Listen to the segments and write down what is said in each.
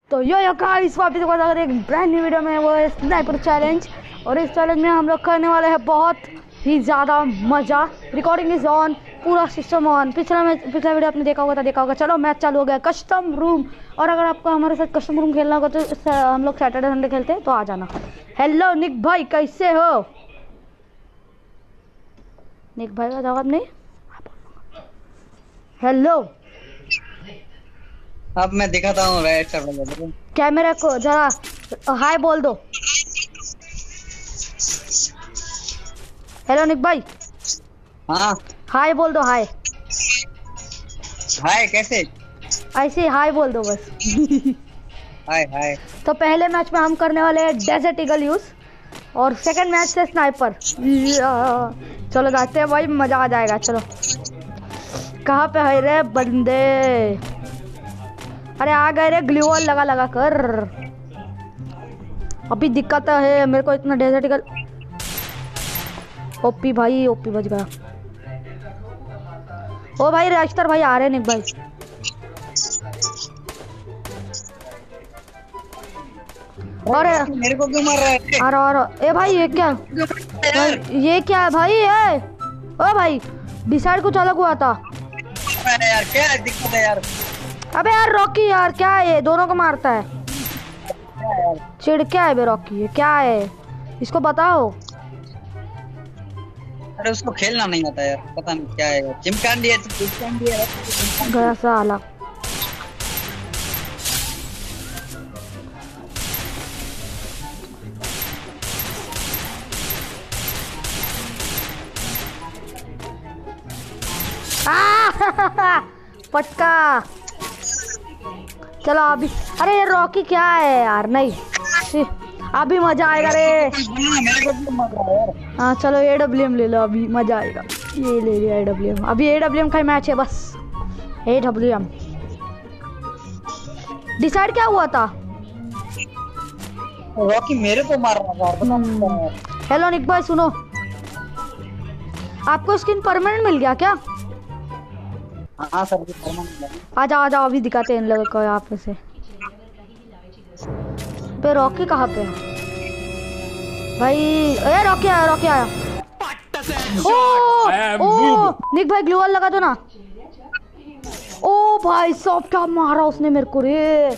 तो yo guys वापस अगर एक ब्रांड न्यू वीडियो में वो है स्नाइपर चैलेंज। और इस चैलेंज में हम लोग करने वाले हैं बहुत ही ज़्यादा मज़ा। रिकॉर्डिंग इज ऑन, पूरा सिस्टम ऑन। पिछला वीडियो आपने देखा होगा। चलो मैच चालू हो गया, कस्टम रूम। और अगर आपको हमारे साथ कस्टम रूम खेलना होगा तो हम लोग सैटरडे संडे खेलते हैं, तो आ जाना। हेलो निक भाई, कैसे हो? निक भाई का जवाब नहीं। हेलो, अब मैं दिखाता हूँ राइट साइड कैमरे को जरा हाय बोल दो। हेलो निक भाई। हाँ हाय बोल दो। हाय हाय कैसे? ऐसे हाय बोल दो बस। हाय हाय। तो पहले मैच में हम करने वाले हैं डेजर्ट ईगल यूज और सेकंड मैच से स्नाइपर। चलो जाते हैं भाई, मजा आ जाएगा। चलो कहाँ पे है रे बंदे? अरे आ गए रे, ग्लू वॉल लगा कर। अभी दिक्कत है मेरे को इतना डेजर्ट ईगल। ओपी भाई, ओपी बच गया। ओ भाई रास्टर भाई आ रहे निक भाई। अरे मेरे को क्यों मार रहा है? अरे ए भाई ये क्या भाई, ये क्या है भाई? ये ओ भाई डिसाइड कुछ अलग हुआ था। अरे यार क्या दिक्कत है यार? अबे यार रॉकी यार क्या है ये? दोनों को मारता है। चिड़ क्या है बे रॉकी? ये क्या है? इसको बताओ। अरे उसको खेलना नहीं आता यार, पता नहीं क्या है। चिमकांडी है गया साला। पटका। चलो अभी। अरे ये रॉकी क्या है यार? नहीं अभी मजा आएगा रे। हाँ चलो AWM ले लो, अभी मजा आएगा। ये ले लिया AWM। अभी AWM का ही मैच है बस। AWM डिसाइड क्या हुआ था? रॉकी मेरे को मार रहा था। हेलो निक भाई सुनो, आपको स्किन परमानेंट मिल गया क्या? हाँ सर आ जाओ अभी दिखाते हैं इन लोगों को यहाँ पे से। पे रॉकी कहाँ पे है भाई? ए रॉकी आया। ओ निक भाई ग्लू वॉल लगा दो ना। ओ भाई सब क्या मारा उसने मेरे को रे।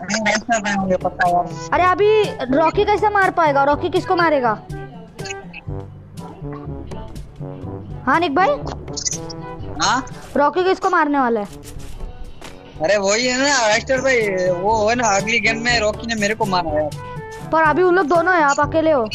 अरे अभी रॉकी कैसे मार पाएगा? रॉकी किसको मारेगा? हाँ निक भाई। हाँ रॉकी किसको मारने वाला है? अरे वही है ना राइस्टर भाई, वो है ना अगली गेम में रॉकी ने मेरे को मारा यार। पर अभी उन लोग दोनों है, आप अकेले हो।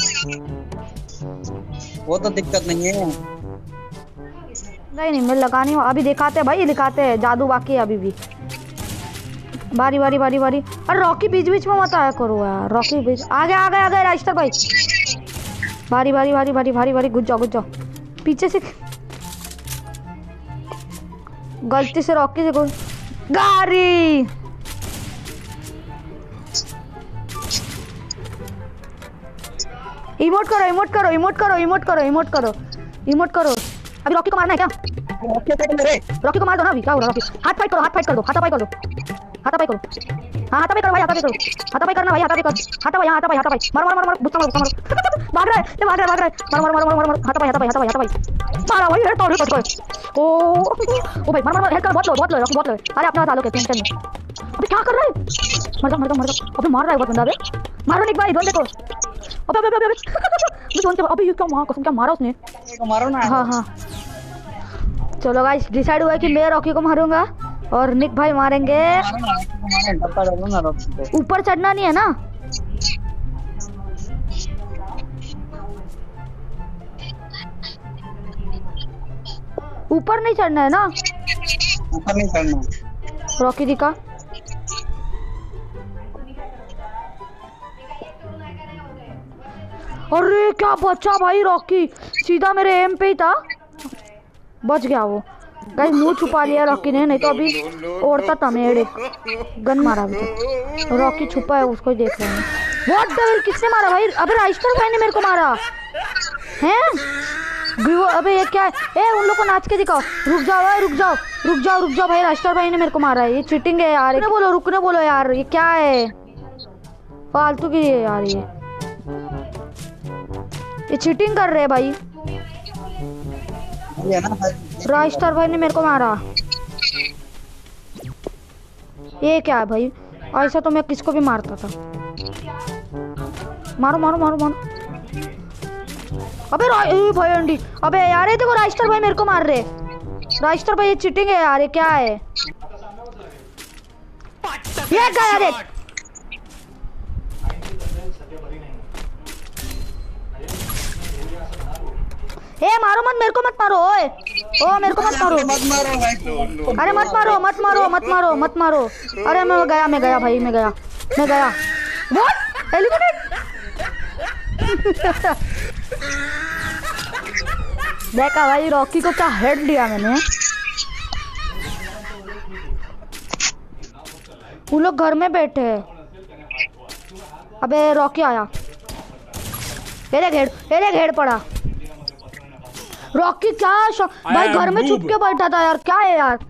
वो तो दिक्कत नहीं है। नहीं मैं लगानी हूँ। अभी दिखाते हैं भाई, दिखाते हैं जादू बाकी है अभी भी। बारी। अरे रॉकी बीच में मत आया करो यार। रॉकी बीच आ गए राइस्टर भाई। बारी घुस जाओ पीछे से। गलती से रॉकी से घुस गारी। इमोट करो। अभी रॉकी को मारना है क्या? रॉकी को मार दो ना अभी। क्या हो रहा है? रॉकी हाथ फाइट कर दो। हाथापाई करो हाँ, हाथापाई करो भाई। हाथापाई करना भाई। हाथापाई मारो। गुस्सा मारो। भाग रहा है। मारो। हाथापाई मारा भाई। हेड तोड़ ओ भाई मारो। हेड कर। बहुत लो रॉकी बहुत लो। अरे अपना सालों के टेंशन में अभी क्या कर रहा है? मर जा। अबे मार रहा है बहुत बंदा बे। मारो निक भाई, ड्रोन देखो। अबे ये क्या कसम क्या मारा उसने? मारो ना। हाँ चलो गाइस डिसाइड हुआ है कि मैं रॉकी को मारूंगा और निक भाई मारेंगे। ऊपर चढ़ना नहीं है ना? ऊपर नहीं चढ़ना है ना? ऊपर नहीं चढ़ना। रॉकी दिखा। अरे क्या बचा भाई रॉकी, सीधा मेरे एम पे ही था, बच गया वो। गाइस मुंह छुपा लिया रॉकी ने, नहीं तो अभी ओढ़ता था मेरे। गन मारा अभी तो। रॉकी छुपा है, उसको ही देख रहे हैं। व्हाट द हेल, किसने मारा भाई? अबे राइस्टर भाई ने मेरे को मारा हैं। अबे ये क्या है? ए उन लोग को नाच के दिखाओ। रुक जाओ भाई, राइस्टर भाई ने मेरे को मारा है। ये चीटिंग है यार। रुकने बोलो यार, ये क्या है? फालतू की है यार ये चीटिंग कर रहे हैं भाई। ये ना राइस्टर भाई ने मेरे को मारा। ये क्या है भाई, ऐसा तो मैं किसको भी मारता था। मारो मारो मारो मारो। अबे भाई अंडी, अबे यार ये देखो राइस्टर भाई मेरे को मार रहे। राइस्टर भाई ये चीटिंग है यार, ये क्या है। ये गया देख। ए मारो मत, मेरे को मत मारो। ओए ओ मेरे को मत मारो। मत मारो भाई। अरे मत मारो मत मारो मत मारो मत मारो। अरे मैं गया भाई, मैं गया। What eliminate. देखा भाई रॉकी को क्या हेड दिया मैंने। वो लोग घर में बैठे हैं। अबे रॉकी आया, मेरे घेर पड़ा। रॉकी क्या भाई घर में छुप के बैठा था यार, क्या है यार।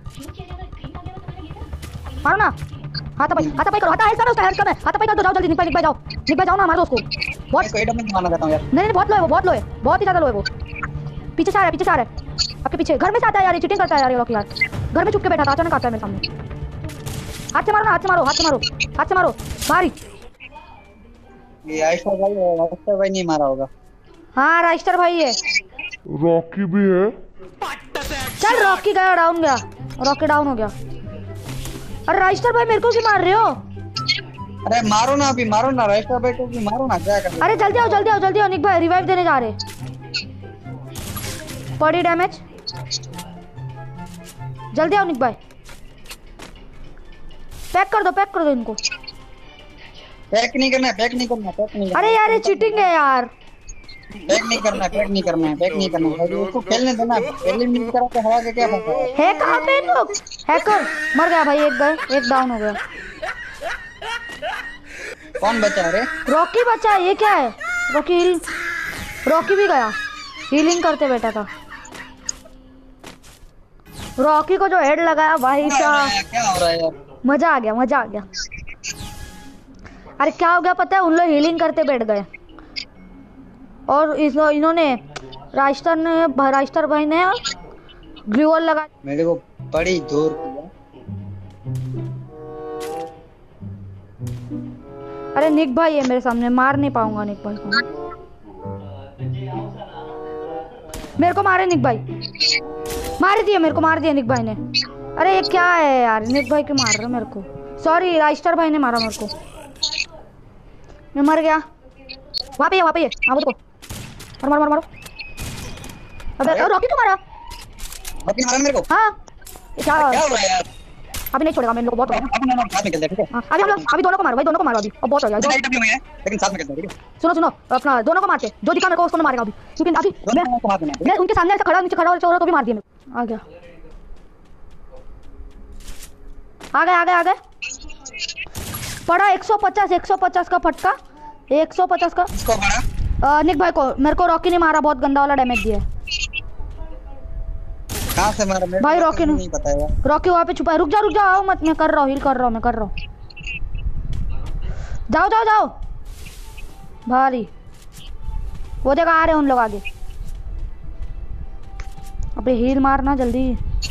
मारो ना, हाथापाई करो, हेल्प कर, हाथापाई कर दो। जाओ जल्दी, निक भाई जाओ ना, मारो उसको। बहुत कोई डबल मारना चाहता हूं यार। नहीं बहुत लो है वो, बहुत ही ज्यादा लो है वो। पीछे से आ रहा है आपके पीछे। घर में से आता है यार, ये चीटिंग करता है यार ये रॉकी यार। घर में छुप के बैठा था, अचानक आता है मेरे सामने। हाथ से मारो मारी। ये राइस्टर भाई नहीं मारा होगा। हाँ राइस्टर भाई है। रॉकी भी है। चल रॉकी गया, रॉकी डाउन हो गया। अरे राइस्टर भाई मेरे को क्यों मार रहे हो। अरे मारो ना, अभी मारो ना राइस्टर भाई को भी मारो ना, क्या कर। अरे जल्दी आओ निक भाई, रिवाइव देने जा रहे। बॉडी डैमेज, जल्दी आओ निक भाई। पैक कर दो इनको। पैक नहीं करना। अरे यार ये चीटिंग है यार। पैक नहीं करना है। उसको खेलने देना, एलिमिनेट करा के हरा के क्या फायदा है। है कहां पे लोग। हैकर मर गया भाई, एक डाउन हो गया। कौन बचा रे। रॉकी बचा। ये क्या है, रॉकी भी गया, हीलिंग करते बैठा था। रॉकी को जो हेड लगाया भाई साहब, क्या हो रहा है यार। मजा आ गया। अरे क्या हो गया पता है, उन लोग हीलिंग करते बैठ गए और इन्होंने राइस्टर भाई ने ग्लूवॉल लगा मेरे को बड़ी दूर किया। अरे निक भाई है मेरे सामने, मार नहीं पाऊंगा निक भाई को। मेरे को मारे निक भाई, मार दिया निक भाई ने। अरे ये क्या है यार, निक भाई क्यों मार रहे हो मेरे को। सॉरी राइस्टर भाई ने मारा मेरे को, मैं मर गया। वहाँ पे है हाँ वो मारो। अबे रॉकी क्यों मारा मेरे को। हाँ क्या हो रहा है यार। अभी नहीं छोड़ेगा, मैं लोग बहुत हो गया। अभी हम लोग साथ में खेलते हैं, ठीक है। हाँ अभी दोनों को मारो अभी, अब बहुत हो गया। लेकिन साथ में खेलते हैं, ठीक है। सुनो अपना दोनों को मारते, जो दिखा मेरे को उसको मारेगा अभी, क्योंकि अभी मैं उनके सामने ऐसा नीचे खड़ा हो तो भी मार दिया मेरे को। आ गया पड़ा 150 का फटका, 150 का। निक भाई को, मेरे को रॉकी ने मारा, बहुत गंदा वाला डैमेज दिया। कहां से मारा मेरे भाई रॉकी नहीं पता है। रॉकी वहां पे छुपा है। रुक जा आओ मत, मैं कर रहा हूँ, हील कर रहा हूँ। जाओ भारी वो देखा आ रहे उन लोग आगे। अबे हील मारना जल्दी।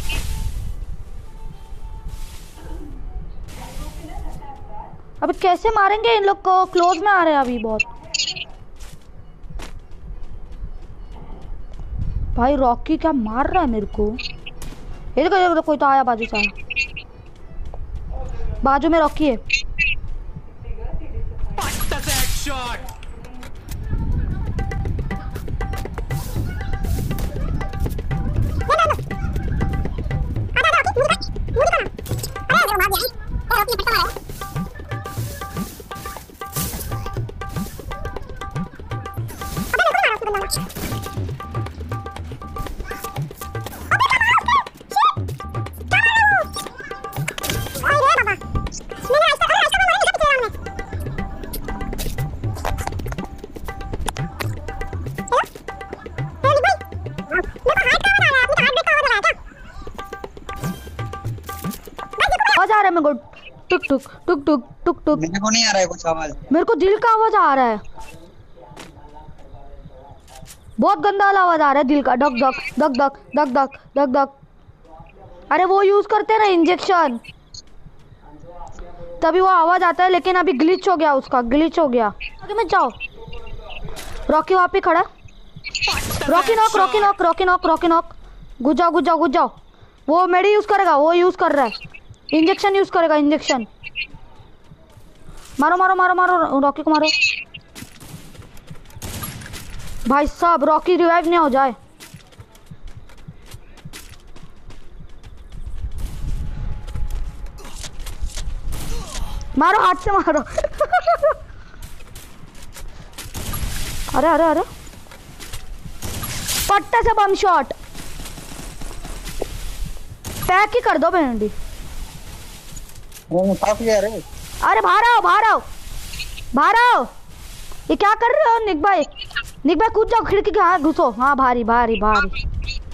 अबे कैसे मारेंगे इन लोग को, क्लोज में आ रहे हैं अभी बहुत। भाई रॉकी क्या मार रहा है मेरे को। ये देखो कोई तो आया बाजू से, बाजू में रॉकी है। टुक टुक टुक टुक टुक। मेरे को नहीं आ रहा है कुछ आवाज। मेरे को दिल का आवाज आ रहा है, बहुत गंदा वाला आवाज आ रहा है दिल का, धक धक धक धक धक धक धक धक। अरे वो यूज करते हैं ना इंजेक्शन, तभी वो आवाज आता है। लेकिन अभी ग्लिच हो गया, उसका ग्लिच हो गया। आगे मत जाओ। रॉकी वहाँ पे खड़ा। Rocky knock Rocky knock Rocky knock Rocky knock. घुस जाओ घुस जाओ घुस जाओ। वो मेडी यूज करेगा, वो यूज कर रहा है, इंजेक्शन यूज करेगा, इंजेक्शन। मारो मारो मारो मारो, रॉकी को मारो। भाई साहब रॉकी रिवाइव नहीं हो जाए। मारो हाथ से मारो। अरे अरे अरे, पट्टे से बम शॉट पैक ही कर दो बेंडी। अरे बाहर आओ बाहर आओ बाहर आओ। ये क्या कर रहे हो निक भाई? निक भाई कूद जाओ खिड़की के, हाँ घुसो। हाँ भारी भारी भारी।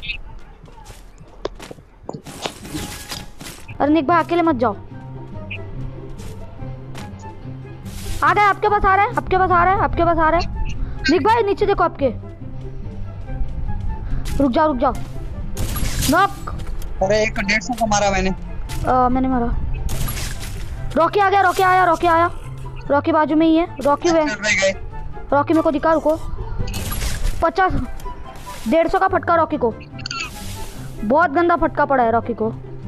अरे निक भाई अकेले मत जाओ। आ गए, आपके पास आ रहे हैं, आपके पास आ रहे हैं, आपके पास आ रहे हैं। निक भाई नीचे देखो आपके। रुक जाओ रुक जाओ। नॉक। अरे 150 का मारा मैंने। मैंने मारा। रॉकी आ गया, रॉकी आया, रॉकी आया। रॉकी बाजू में ही है। रॉकी वे रॉकी मेरे को दिखा, रुको। 50 150 का फटका रॉकी को, बहुत गंदा फटका पड़ा है रॉकी को।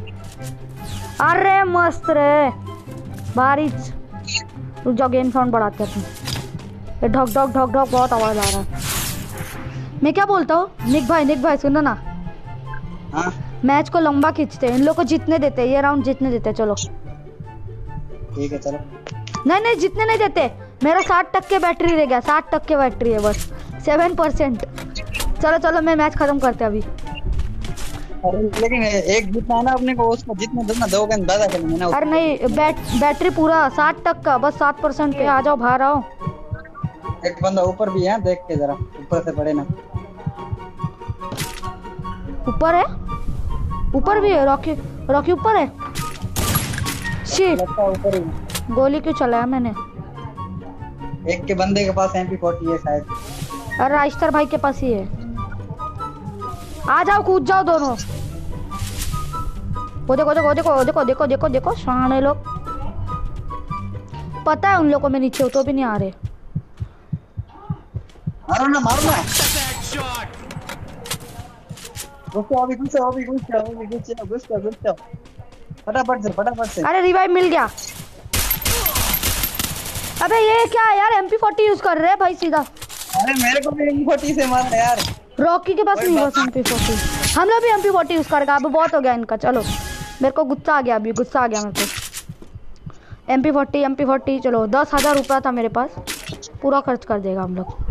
अरे मस्त रे बारिश। रुक जाओ, गेम साउंड बढ़ाते हैं। ये ढक ढक ढक ढक बहुत आवाज आ रहा है। मैं क्या बोलता हूँ निक भाई सुनो ना। हाँ? मैच को लंबा खींचते हैं, इन लोग को जीतने देते हैं, ये राउंड जीतने देते हैं। चलो ठीक है चलो। नहीं नहीं जीतने नहीं देते। मेरा 60% बैटरी रह गया, 60% बैटरी है बस, 7%। चलो चलो मैं मैच खत्म करते अभी। अरे लेकिन एक जीतना है ना अपने को, उसको जीतने दो ना, 2 गेंद ज्यादा खेलेंगे ना। अरे नहीं बैटरी पूरा 60%, बस 7% पे। आ जाओ बाहर आओ। एक बंदा ऊपर भी है, देख के जरा ऊपर से पड़े ना। ऊपर है, ऊपर भी है। रॉकी रॉकी ऊपर है। शिट, ऊपर ही गोली क्यों चलाया मैंने? एक के बंदे के पास MP40 है शायद। अरे राइस्टर भाई के पास ही है। आ जाओ कूद जाओ दोनों। वो देखो देखो देखो देखो देखो देखो देखो शाने लोग। पता है उन लोगों को मैं नीचे हूँ तो भी नहीं आ रहे। मारो ना मारो ना। घुसो अभी घुसो अभी घुसो अभी घुसो घुसो घुसो फटाफट से। अरे रिवाइव मिल गया। अबे ये क्या है यार, MP40 यूज कर रहे हैं भाई सीधा। अरे मेरे को भी MP40 से मारा यार। रॉकी के पास नहीं बस MP40। हम लोग भी MP40 यूज करेगा। अब बहुत हो गया इनका। चलो मेरे को गुस्सा आ गया, अभी गुस्सा आ गया मेरे को। MP40 चलो 10,000 रुपया था मेरे पास, पूरा खर्च कर देगा हम लोग।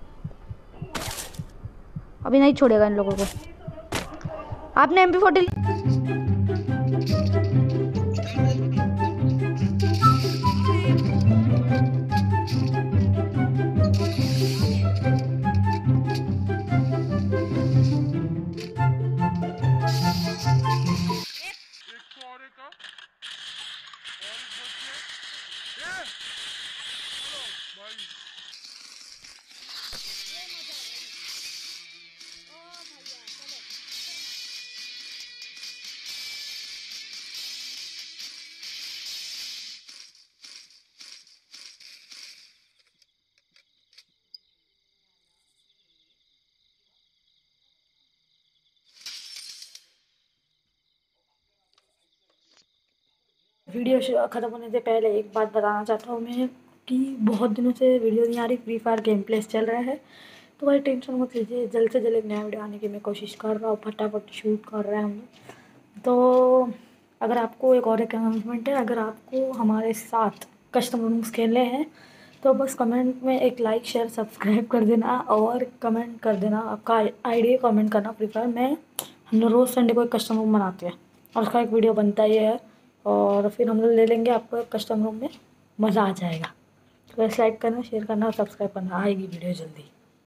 अभी नहीं छोड़ेगा इन लोगों को। आपने MP40 वीडियो ख़त्म होने से पहले एक बात बताना चाहता हूँ मैं कि बहुत दिनों से वीडियो नहीं आ रही। फ्री फायर गेम प्लेस चल रहा है, तो भाई टेंशन मत लीजिए। जल्द से जल्द एक नया वीडियो आने की मैं कोशिश कर रहा हूँ। फटाफट शूट कर रहे हैं हम लोग। तो अगर आपको एक और अनाउंसमेंट है, अगर आपको हमारे साथ कस्टम रूम्स खेलने हैं तो बस कमेंट में एक लाइक शेयर सब्सक्राइब कर देना और कमेंट कर देना आपका आईडी कमेंट करना फ्री फायर में। हम लोग रोज़ संडे को एक कस्टम रूम बनाते हैं और उसका एक वीडियो बनता ही है, और फिर हम लोग ले लेंगे आपको कस्टम रूम में। मज़ा आ जाएगा। तो बस लाइक करना, शेयर करना और सब्सक्राइब करना। आएगी वीडियो जल्दी।